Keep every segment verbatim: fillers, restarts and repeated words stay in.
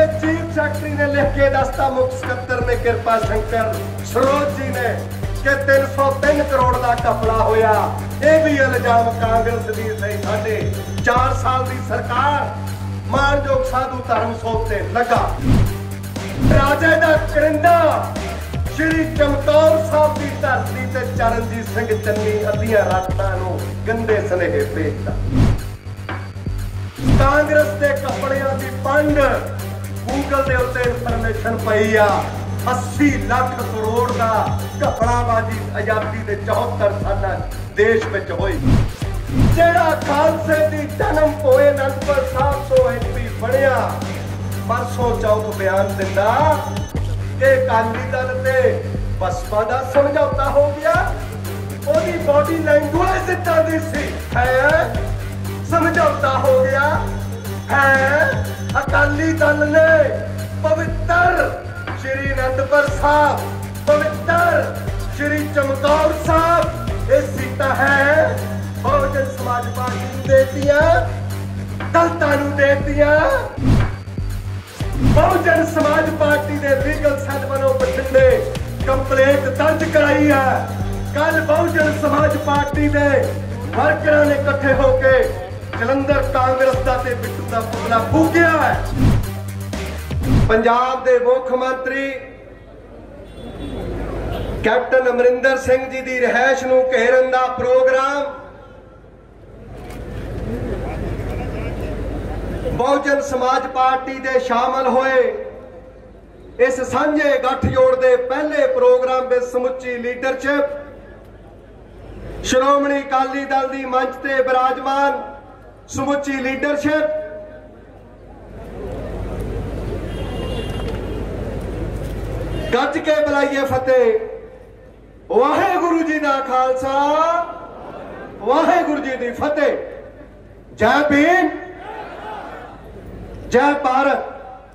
दे chief secretary ने लिख के दस्ता, मुख सकत्तर ने कृपा शंकर सरोज जी ने कि तीन सौ तीन करोड़ का घपला होया। यह भी इल्जाम कांग्रेस की सही साढ़े चार साल की सरकार मानयोग साधु धर्म सोच से लगा। राजे का करिंदा श्री चमकौर साहब की धरती से चरणजीत सिंह चन्नी अद्धियां रातां नूं गंदे स्नेहे भेजता। कांग्रेस के कपड़ियां की पंड गूगल के उत्ते इंफॉर्मेशन पई आ, अस्सी लाख करोड़ का घपलाबाजी आजादी के चौहत्तर साल देश में हुई। जेड़ा खालसे की जन्म होए अनंदपुर साहब तो एम पी बनया, परसों चौथ बयान दिता कि अकाली दल ते बसपा का समझौता हो गया। ओदी बॉडी लैंग्वेज इत्तां दी सी है समझौता हो गया है। अकाली दल ने पवित्र श्री अनंदपुर साहब, पवित्र श्री चमकौर साहब ये सीटा है बहुजन समाज पार्टी दे दिया, दलितां नूं दे दिया। बहुजन समाज पार्टी के लीगल सेल वालों बठिंडे कंप्लेंट दर्ज कराई है। कल बहुजन समाज पार्टी के वर्करां ने इकट्ठे होकर जलंधर कांग्रेस का ते बिट्टू का पुतला फूकिया है। पंजाब के मुख्यमंत्री कैप्टन अमरिंदर सिंह जी की रिहायश नूं घेरन का प्रोग्राम बहुजन समाज पार्टी दे शामिल होए। इस सांझे गठजोड़ के पहले प्रोग्राम में समुची लीडरशिप श्रोमणी अकाली दल की मंच से विराजमान समुची लीडरशिप गज के बुलाइए फतेह। वाहेगुरु जी का खालसा, वाहेगुरु जी की फतेह। जय भीम, जय भारत।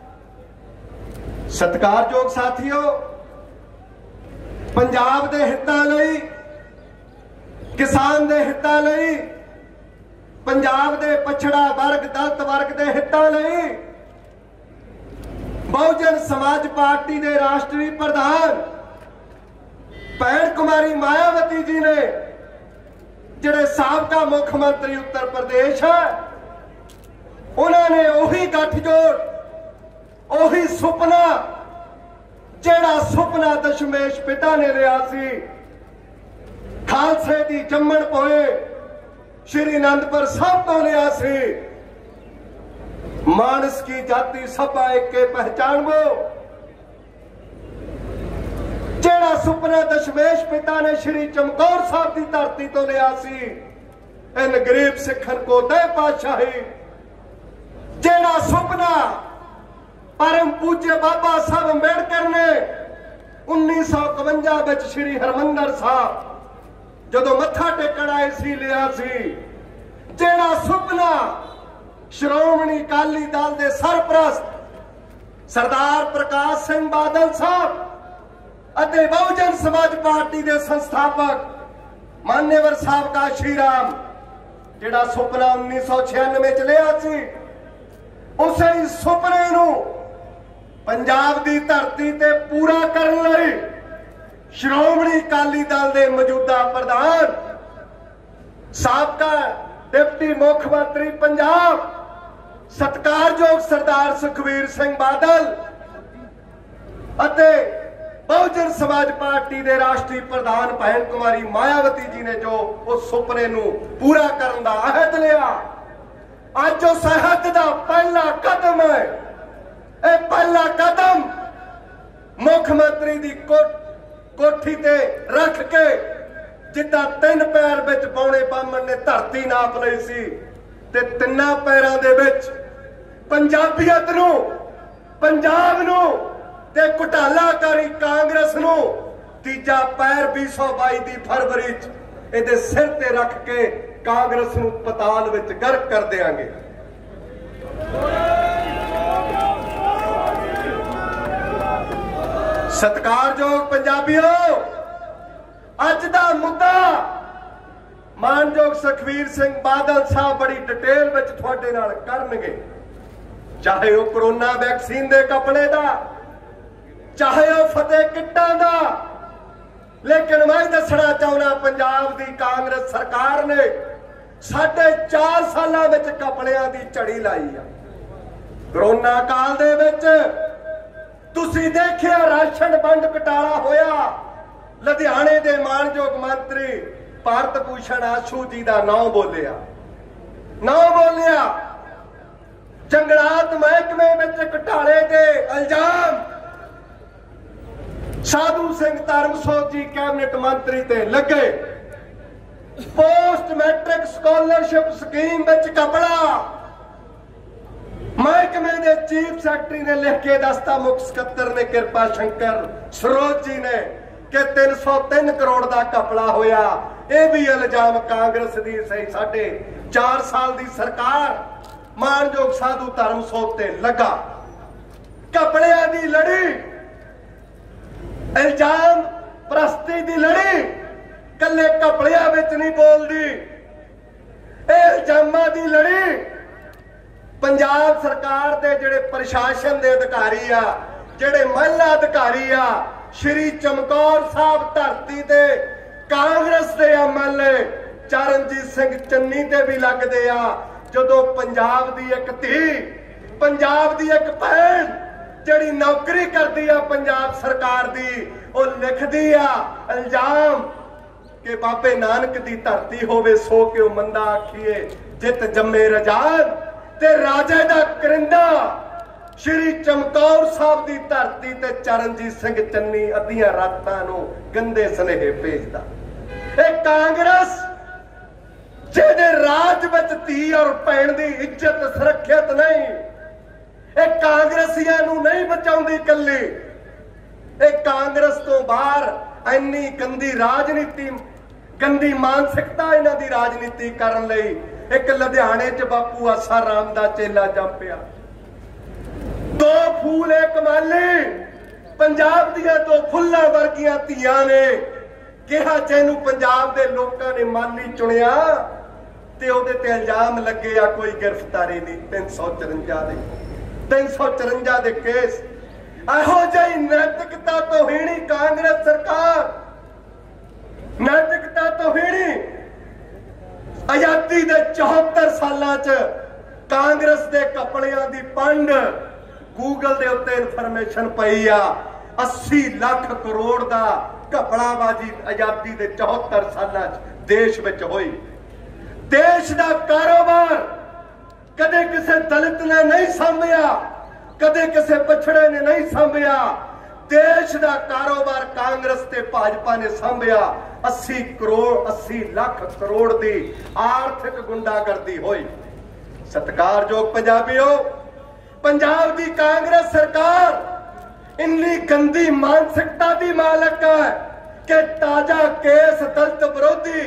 सत्कारयोग साथियों, पंजाब के हितों लई, किसान के हितों लई, पंजाब के पछड़ा वर्ग दलित वर्ग के हितों लई बहुजन समाज पार्टी के राष्ट्रीय प्रधान भैन कुमारी मायावती जी ने जिहड़े साबका मुख्यमंत्री उत्तर प्रदेश है, उन्होंने उही गठजोड़, उही सुपना जिहड़ा सुपना दशमेश पिता ने लिया सी, खालसे की जम्मण पोए श्री अनंदपुर साहब तो लिया सी। मानस की जाति सभा एक के पहचान वो, जेड़ा सुपना दशमेश पिता ने श्री चमकौर साहब की धरती तो लिया सी। इन गरीब सिखन को दे पातशाही, जेड़ा सुपना परम पूज्य बाबा साहब अंबेडकर ने उन्नीस सौ इकवंजा विच श्री हरमंदर साहब जदों मत्था टेकण आए सी लिया सी। जेड़ा सुपना श्रोमणी अकाली दल के सरप्रस्त सरदार प्रकाश सिंह बादल साहब अते बहुजन समाज पार्टी के संस्थापक मान्यवर साहब का श्रीराम जेड़ा सुपना उन्नीस सौ छियानवे च लिया सी, उसे सुपने नूं पंजाब की धरती ते पूरा करने लई श्रोमणी अकाली दल के मौजूदा प्रधान साबका डिप्टी मुख्यमंत्री पंजाब सत्कारयोग सरदार सुखबीर सिंह बादल अते बहुजन समाज पार्टी के राष्ट्रीय प्रधान भैन कुमारी मायावती जी ने जो उस सुपने नूं पूरा करने का अहद लिया। अज उस अहद का पहला कदम है। यह पहला कदम मुख्यमंत्री की कोट कोठी ते रख के जिदा तीन पैर विच पौने बामन ने धरती नाप लई सी ते तिन्ना पैरां दे विच पंजाबीयत नूं, पंजाब नूं ते घोटालाकारी कांग्रेस नूं तीजा पैर बीस सौ बाई दी फरवरी च इहदे सिर ते रख के कांग्रेस नूं पताल विच गर्क कर देंगे। सत्कारयोग पंजाबियों, अज दा मुद्दा मानयोग सुखबीर सिंह बादल साहब बड़ी डिटेल विच तुहाडे नाल करनगे। चाहे वह कोरोना वैक्सीन के कपड़े का, चाहे वह फतेह किट्टां दा। लेकिन मैं दसना चाहना पंजाब की कांग्रेस सरकार ने साढ़े चार सालों में कपड़ियां की झड़ी लाई है। कोरोना काल दे विच तुसीं देखिया राशन वंड घटाला होया। लुधियाने के मानयोग मंत्री भारत भूषण आशू जी का नाम बोलिया नाम बोलिया जंगलात महकमे में घटाले के इल्जाम साधु सिंह धर्मसोत जी कैबिनेट मंत्री ते लगे। पोस्ट मैट्रिक स्कॉलरशिप स्कीम विच कपड़ा महकमे के चीफ सैकटरी ने लिख के दसता, मुख सकत्तर ने कृपा शंकर सरोज जी ने कि तीन सौ तीन करोड़ का कपड़ा होया। यह भी इल्जाम कांग्रेस की सही साढ़े चार साल की सरकार मानयोग साधु धर्मसोत ते लगा। कपड़िया की लड़ी, इल्जाम प्रस्ती की लड़ी कले कपड़िया विच नहीं बोलती। इल्जामां की लड़ी पंजाब सरकार के जिहड़े प्रशासन के अधिकारी आ, जिहड़े महिला अधिकारी आ, श्री चमकौर साहब धरती दे कांग्रेस के M L A Charanjit Singh Channi ते भी लगते आ। जदों पंजाब की एक धी, पंजाब की एक भैन जिहड़ी नौकरी करती आ पंजाब सरकार दी, वो लिखदी आ इल्जाम कि बाबे नानक की धरती होवे सो के मंदा आखिए जित जम्मे रजान ते राजे दा करिंदा। श्री चमकौर साहब की धरती ते चरणजीत सिंह चन्नी अद्धियां रातां नूं गंदे सनेहे भेजदा। एक कांग्रेस जिहदे राज विच धी और भैन की इज्जत सुरक्षित नहीं, एक कांग्रेसियां नूं नहीं बचाउंदी कल्ली। एक कांग्रेस तो बाहर इन्नी गंदी राजनीति, गंदी मानसिकता इन्हां दी राजनीति करन लई एक लुधियाने च बापू आसा राम दा चेला जम पिया। दो फूल एक माली पंजाब दियां दो फुल्लां वर्गियां धीआं ने कहा जैनू पंजाब दे लोकां ने माली चुनिया ते ओहदे ते इल्जाम लगे आ कोई गिरफ्तारी नहीं। तीन सौ चुरंजा दे तीन सौ चुरंजा दे केस। इहो जी नैतिकता तोहीणी कांग्रेस सरकार, नैतिकता तोहीणी। आजादी दे चौहत्तर सालां च कांग्रेस दे कपड़ियां दी पंड गूगल दे उत्ते इन्फॉर्मेशन पई आ। अस्सी लाख करोड़ दा कपड़ाबाजी आजादी दे चौहत्तर सालां च देश विच होई। देश दा कारोबार कदे किसी दलित ने नहीं सांभिया, कदे किसी पछड़े ने नहीं सांभिया। देश दा कारोबार कांग्रेस ते भाजपा ने सांभिया। अस्सी करोड़ अस्सी लाख करोड़ की आर्थिक गुंडागर्दी हुई। सत्कारयोग पंजाबियों, पंजाब की कांग्रेस सरकार इन्नी गंदी मानसिकता की मालक है कि ताजा केस दलित विरोधी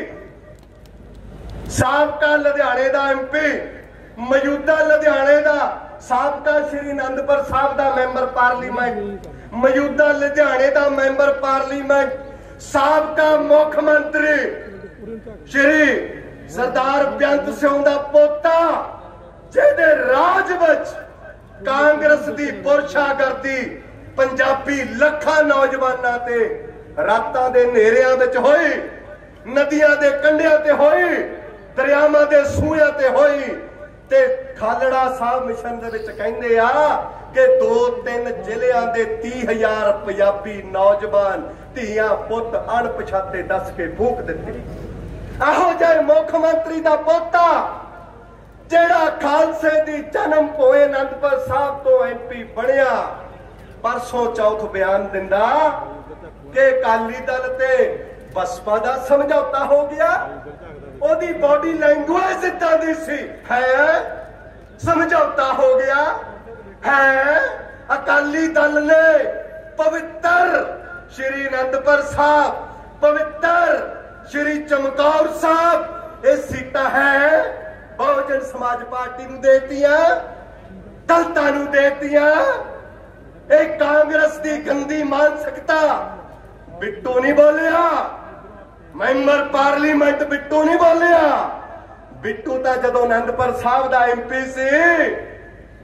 साबका लुधियाने का एम पी, मौजूदा लुधियाने का साबका श्री आनंदपुर साहब का मैंबर पार्लीमेंट, मौजूदा लुधियाने का मैंबर पार्लीमेंट, साबका मुख्यमंत्री श्री सरदार बेअंत सिंह का पोता जिहदे राज विच कांग्रेस की पुरशागर्दी पंजाबी लखां नौजवानों ते रातां दे नेरियां विच होई, नदियां दे कंढियां ते होई, दरियावां दे सूहियां ते होई। ते खालड़ा साहब मिशन दे विच कहंदे आ कि दो तीन जिलियां दे तीह हजार पंजाबी नौजवान धीआं पुत अणपछाते दस के फूक दिते। इहो जिहे मुख्यमंत्री दा पोता जिहड़ा खालसे दी जन्म भोए आनंदपुर साहब तो एम पी बनिया, परसों चौथ बयान दिंदा कि अकाली दल ते बसपा दा समझौता हो गया। ओदी बॉडी लैंग्वेज इदां दी सी, है समझौता हो गया है। अकाली दल ने पवित्र श्री आनंदपुर साहब, पवित्र श्री चमकौर साहब ये सीटा है बहुजन समाज पार्टी नूं देतियां, दलितां नूं देतियां। एक कांग्रेस की गंदी मानसिकता। बिट्टू नहीं बोलिया, मैंबर पार्लीमेंट बिट्टू नहीं बोलिया। बिट्टू तो जदों आनंदपुर साहब का एम पी सी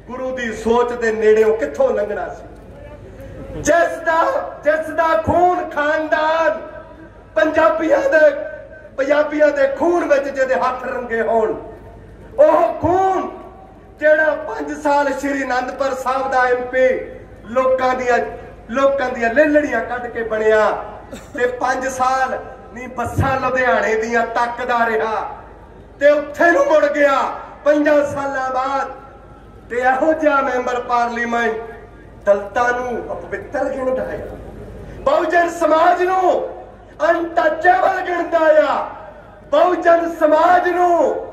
गुरु दी सोच दे नेड़ेों कित्थों लंघना सी। जिसदा जिसदा खून खानदान पंजाबियां दे पंजाबियां दे खून विच जिहदे हथ रंगे होण, ओह खून जेड़ा पांच साल श्री आनंदपुर साहब दा एम पी लोकां दियां लोकां दियां लेलड़ियां कढ के बनिया ते पांच साल नहीं बसां लुधियाणे दियां तकदा रहा ते उत्थे नूं मुड़ गया पंजां सालां बाद ते इहो जिहा मैंबर पार्लीमेंट दलतां नूं अपवित्र गिणदा है, बहुजन समाज नूं अनटचेबल गिणदा आ, बहुजन समाज नूं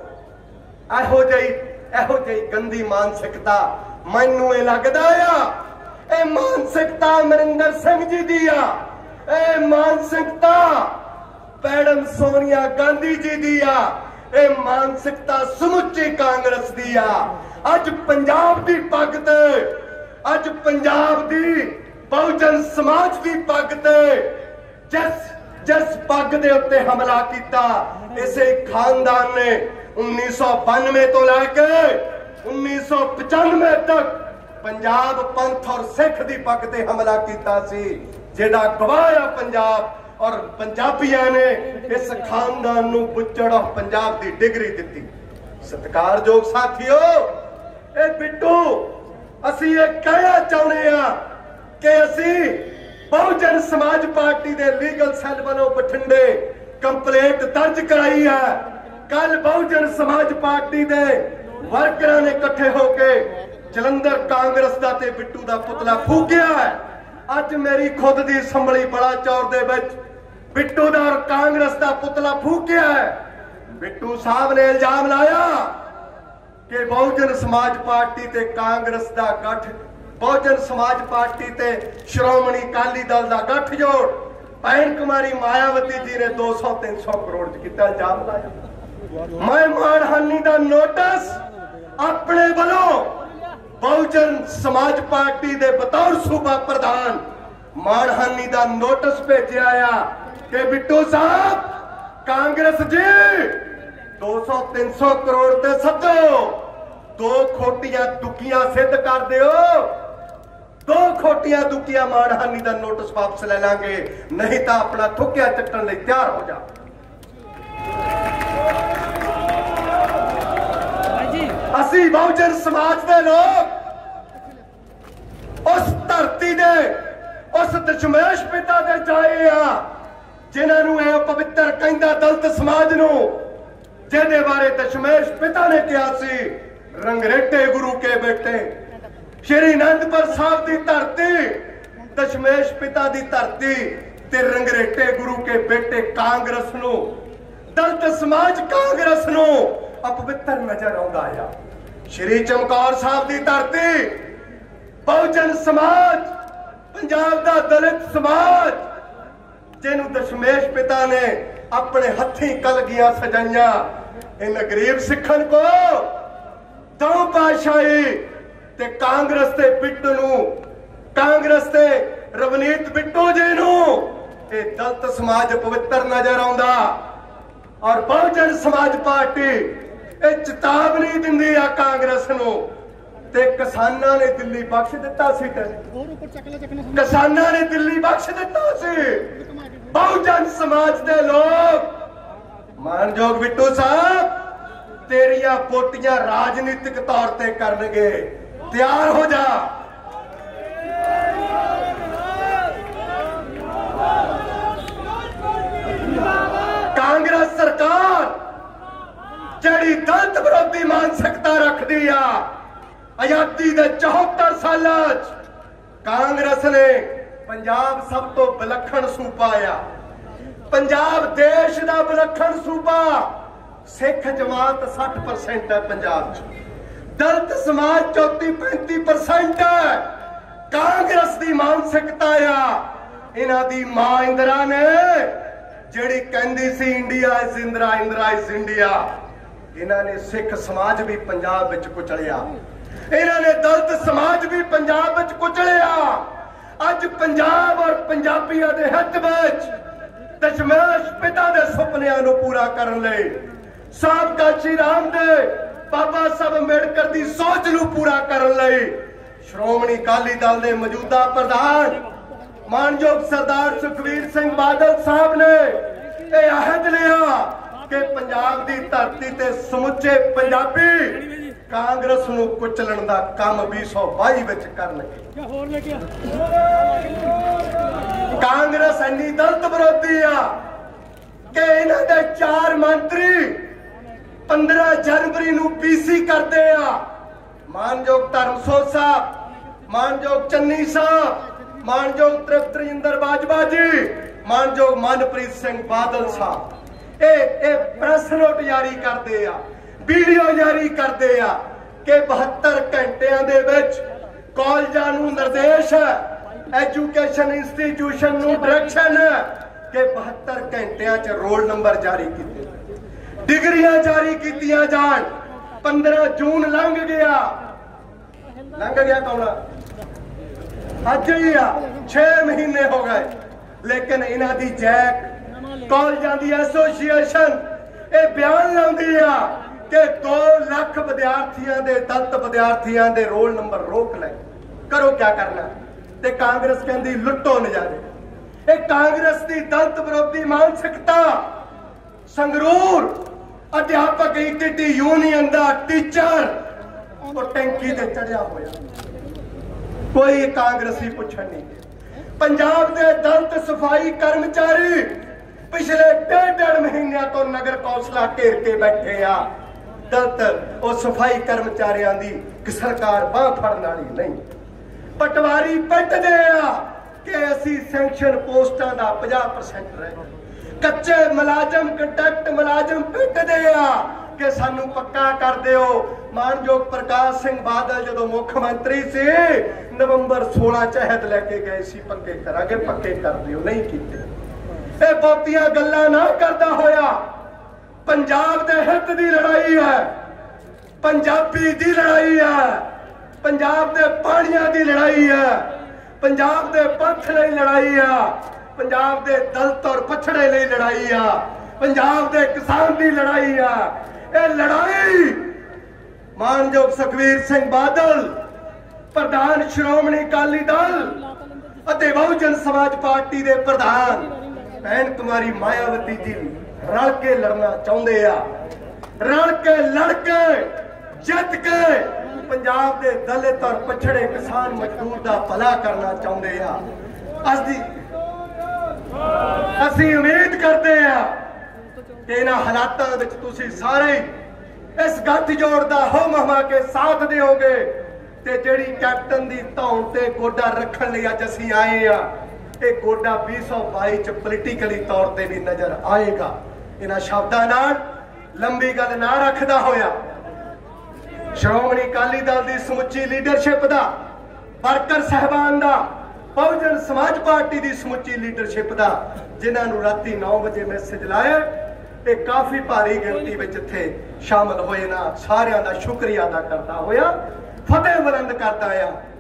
इहो जिही इहो जिही गंदी मानसिकता मैनूं इह लगदा आ ए मानसिकता अमरिंदर सिंह जी दी आ, ए मानसिकता मैडम सोनिया गांधी जी दी आ, ए मानसिकता समुची कांग्रेस दी आ। अज पंजाब दी पग ते अज पंजाब दी बहुजन समाज दी पग ते जिस जिस पग दे उत्ते हमला किया इसे खानदान ने उन्नीस सौ बानवे तो लैके उन्नीस सौ पचानवे तक पंजाब पंथ और सिख दी पग ते हमला किया सी, जेड़ा गवाया पंजाब और पंजाबियां ने इस खानदान नूं बुच्चड़ ऑफ पंजाब दी डिग्री दी। सत्कारयोग साथियों, ए बिट्टू असी ये कहना चाहुंदे आ कि असी बहुजन समाज पार्टी दे लीगल सैल वालों बठिंडे कंप्लेंट दर्ज कराई है। कल बहुजन समाज पार्टी दे वर्करां ने इकट्ठे होके जलंधर कांग्रेस दा ते बिट्टू दा पुतला फूकिया है। अज मेरी खुद दी संभली बड़ा चौर दे विच बिट्टू दा और कांग्रेस दा पुतला फूकिया है। बिट्टू साहब ने इल्जाम लाया कि बहुजन समाज पार्टी ते कांग्रेस दा गठ बहुजन समाज पार्टी ते श्रोमणी अकाली दल दा गठजोड़ भैन कुमारी मायावती जी ने दो सौ तीन सौ करोड़ च किता इल्जाम लाया। मैं मानहानि दा नोटिस अपने वालों बहुजन समाज पार्टी दे बतौर सूबा प्रधान मानहानि दा नोटिस भेजा आ कि बिट्टू साहब कांग्रेस जी दो सौ तीन सौ करोड़ ते सदो, दो खोटियां दुखियां सिद्ध कर दिओ, दो खोटियां दुखियां मानहानि दा नोटिस वापस ले लांगे, नहीं तो अपना थुक्या चट्टन लई तैयार हो जा। असी बहुजन समाज दे लोग उस धरती दे उस दशमेश पिता दे जाए आ जिन्होंने यह पवित्र कहंदा दलित समाज नूं, जिहदे बारे दशमेश पिता ने कहा सी रंगरेटे गुरु के बेटे, श्री आनंदपुर साहब की धरती दशमेश पिता की धरती ते रंगरेटे गुरु के बेटे कांग्रेस नूं दलित समाज कांग्रेस नूं अपवित्र नजर आउंदा आ। श्री चमकौर साहब की धरती बहुजन समाज पंजाब का दलित समाज जिन्हों दशमेश पिता ने अपने हथी कलगियां सजाइया, इन गरीब सिखन को दो पातशाही ते कांग्रेस ते बिट्टू नूं कांग्रेस ते रवनीत बिट्टू जी नूं ते दलित समाज पवित्र नजर आउंदा और बहुजन समाज पार्टी ए चेतावनी दिंदी आ कांग्रेस नूं ते किसानां ने दिल्ली बख्श दिता सी किसानां ने दिल्ली बख्श दिता सी। बहुजन समाज दे लोग मानयोग बिट्टू साहब तेरिया पोटियां राजनीतिक तौर ते करनगे, तैयार हो जा। कांग्रेस सरकार जड़ी दलित विरोधी मानसिकता रखती आ, आजादी दे चौहत्तर साल कांग्रेस ने पंजाब सब तो विलखण सूबा आ, पंजाब देश का विलखण सूबा, सिख जमात साठ परसेंट है पंजाब च, दलित समाज चौती पैंती परसेंट है। कांग्रेस की मानसिकता आ इन्हां दी मां इंदिरा ने जिहड़ी कहंदी सी India is Indira Indira is India, इन्हां ने सिख समाज भी पंजाब विच कुचलिया, इन्हां ने दलित समाज भी पंजाब विच कुचलिया। अज पंजाब और पंजाबियों के हित विच दशमेश पिता के सुपनियां नूं पूरा करन लई साबका श्री राम दे बाबा साहब अंबेडकर की सोच नूं पूरा करन लई श्रोमणी अकाली दल के मौजूदा प्रधान मानयोग सरदार सुखबीर सिंह बादल साहब ने यह अहद लिया कि पंजाब की धरती ते समुचे पंजाबी कांग्रेस नूं कुचलण दा काम बीस सौ बाई विच करनगे। कांग्रेस इन्नी दलित विरोधी आ कि इन्हां दे चार मंत्री पंद्रह जनवरी नूं पीसी करते आ। मानयोग धर्मसोत साहब, मानयोग चन्नी साहब, मानयोग तृप्त रजिंदर बाजवा जी, मानयोग मनप्रीत सिंह बादल साहब ए ए प्रेस नोट जारी करते आ, वीडियो जारी करते आ कि बहत्तर घंटिया दे विच कॉलेजां नूं निर्देश है, एजुकेशन इंस्टीट्यूशन नूं डायरेक्शन है कि बहत्तर घंटिया च रोल नंबर जारी कीते, डिग्रियां जारी कीतियां जाण। पंद्रह जून लंघ गया, लंघ गया कौन अज ही आ, छह महीने हो गए, लेकिन इन्हां दी जैक कॉलेजां दी एसोसीएशन ये बयान लाउंदी आ कि दो लाख विद्यार्थियों दे दलित विद्यार्थियों दे रोल नंबर रोक ले। करो क्या करना? ते कांग्रेस कहती लुटो नजारे। ये कांग्रेस की दलित विरोधी मानसिकता संगरूर अध्यापक इक्विटी यूनियन का टीचर और टैंकी ते चढ़िया होया, कोई कांग्रेसी पुछण नहीं। पंजाब के दलित सफाई कर्मचारी पिछले डेढ़ डेढ़ महीनों तो नगर कौंसला घेर के बैठे आ। दलित और सफाई कर्मचारियों की सरकार बांह फड़न वाली नहीं। पटवारी पिटदे आ कि असी सैंक्शन पोस्टां दा पचास परसेंट रहे, कच्चे मुलाजम कंट्रैक्ट मुलाजम पिटदे आ कि सानू पक्का कर दिओ। मानयोग प्रकाश सिंह बादल जो मुख्यमंत्री से नवंबर सोलह चहद लैके गए सी पक्के करांगे, पक्के कर दिओ, नहीं कीते। ये बहुतियां गल्लां ना करदा होया पंजाब दे हित दी लड़ाई है, पंजाबी दी लड़ाई है, पंजाब दे पानियां दी लड़ाई है, पंजाब दे पंथ लई लड़ाई है, पंजाब दे दलित और पछड़े लई लड़ाई है, पंजाब दे किसान दी लड़ाई है। ये लड़ाई मानयोग सुखबीर सिंह बादल प्रधान श्रोमणी अकाली दल अते बहुजन समाज पार्टी दे प्रधान भैन कुमारी मायावती जी रल के लड़ना चाहते आ। रल के लड़के जित के पंजाब के दलित और पछड़े किसान मजदूर का भला करना चाहते आ। असी उम्मीद करते हैं कि इन्हां हालातों विच तुसीं सारे इस गठजोड़ का होम हमा के साथ दोगे ते जिहड़ी कैप्टन की धौन ते गोडा रखण लई अज असीं आए आ, ये गोडा बीस सौ बाई च पोलीटिकली तौर पर भी नजर आएगा। इन्हां शब्दां नाल लंबी गल ना रखदा होया श्रोमणी अकाली दल की समुची लीडरशिप का, वर्कर साहबान का, बहुजन समाज पार्टी की समुची लीडरशिप का, जिन्होंने राती नौ बजे मैसेज लाया ते काफी भारी गिनती में इत्थे शामिल होए ना, सारियां दा शुक्रिया अदा करता होया फतेह बुलंद करता आया।